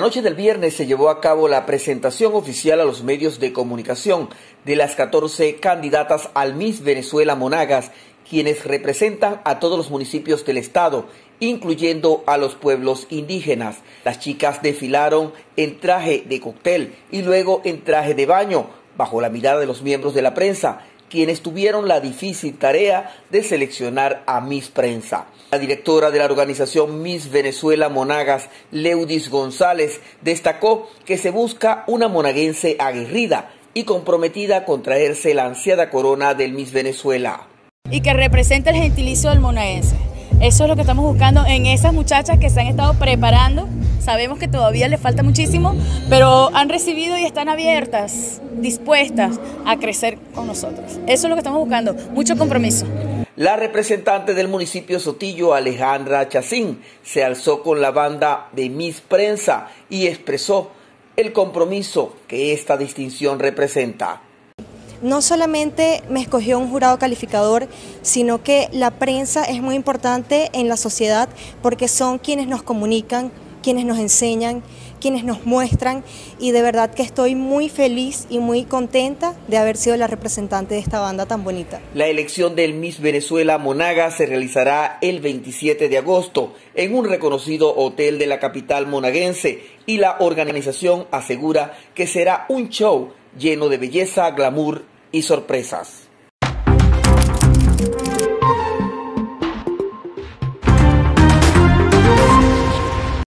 noche del viernes se llevó a cabo la presentación oficial a los medios de comunicación de las 14 candidatas al Miss Venezuela Monagas, quienes representan a todos los municipios del estado, incluyendo a los pueblos indígenas. Las chicas desfilaron en traje de cóctel y luego en traje de baño, bajo la mirada de los miembros de la prensa, quienes tuvieron la difícil tarea de seleccionar a Miss Prensa. La directora de la organización Miss Venezuela Monagas, Leudis González, destacó que se busca una monaguense aguerrida y comprometida con traerse la ansiada corona del Miss Venezuela. Y que represente el gentilicio del monaguense. Eso es lo que estamos buscando en esas muchachas que se han estado preparando. Sabemos que todavía les falta muchísimo, pero han recibido y están abiertas, dispuestas a crecer con nosotros. Eso es lo que estamos buscando, mucho compromiso. La representante del municipio Sotillo, Alejandra Chacín, se alzó con la banda de Miss Prensa y expresó el compromiso que esta distinción representa. No solamente me escogió un jurado calificador, sino que la prensa es muy importante en la sociedad porque son quienes nos comunican, quienes nos enseñan, quienes nos muestran, y de verdad que estoy muy feliz y muy contenta de haber sido la representante de esta banda tan bonita. La elección del Miss Venezuela Monagas se realizará el 27 de agosto en un reconocido hotel de la capital monaguense y la organización asegura que será un show lleno de belleza, glamour y sorpresas.